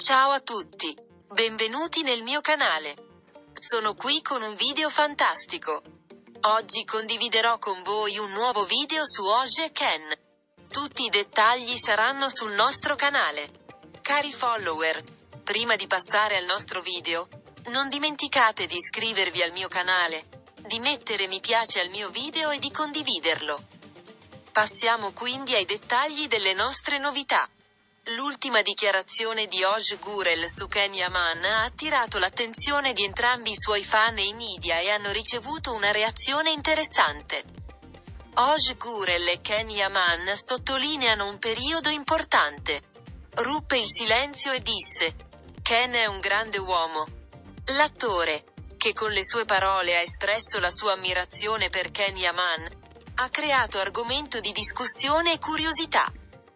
Ciao a tutti! Benvenuti nel mio canale. Sono qui con un video fantastico. Oggi condividerò con voi un nuovo video su Oj e Ken. Tutti i dettagli saranno sul nostro canale. Cari follower, prima di passare al nostro video, non dimenticate di iscrivervi al mio canale, di mettere mi piace al mio video e di condividerlo. Passiamo quindi ai dettagli delle nostre novità. L'ultima dichiarazione di Oj Gurel su Ken Yaman ha attirato l'attenzione di entrambi i suoi fan e i media e hanno ricevuto una reazione interessante. Oj Gurel e Ken Yaman sottolineano un periodo importante. Ruppe il silenzio e disse: Ken è un grande uomo. L'attore, che con le sue parole ha espresso la sua ammirazione per Ken Yaman, ha creato argomento di discussione e curiosità.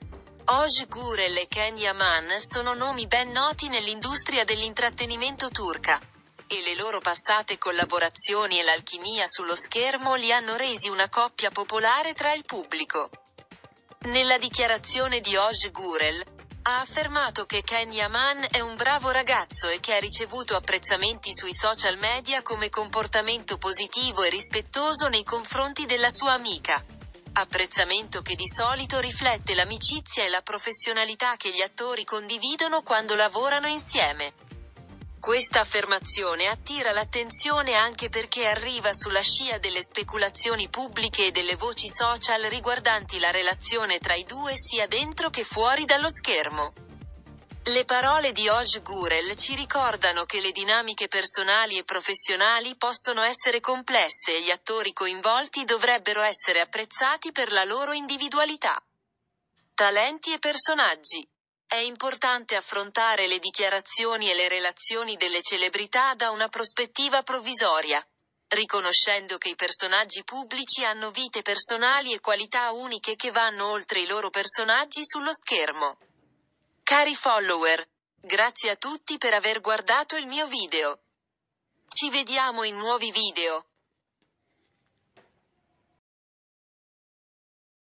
Oj Gurel e Ken Yaman sono nomi ben noti nell'industria dell'intrattenimento turca, e le loro passate collaborazioni e l'alchimia sullo schermo li hanno resi una coppia popolare tra il pubblico. Nella dichiarazione di Oj Gurel, ha affermato che Ken Yaman è un bravo ragazzo e che ha ricevuto apprezzamenti sui social media come comportamento positivo e rispettoso nei confronti della sua amica. Apprezzamento che di solito riflette l'amicizia e la professionalità che gli attori condividono quando lavorano insieme. Questa affermazione attira l'attenzione anche perché arriva sulla scia delle speculazioni pubbliche e delle voci social riguardanti la relazione tra i due sia dentro che fuori dallo schermo. Le parole di Oj Gurel ci ricordano che le dinamiche personali e professionali possono essere complesse e gli attori coinvolti dovrebbero essere apprezzati per la loro individualità, talenti e personaggi. È importante affrontare le dichiarazioni e le relazioni delle celebrità da una prospettiva provvisoria, riconoscendo che i personaggi pubblici hanno vite personali e qualità uniche che vanno oltre i loro personaggi sullo schermo. Cari follower, grazie a tutti per aver guardato il mio video. Ci vediamo in nuovi video.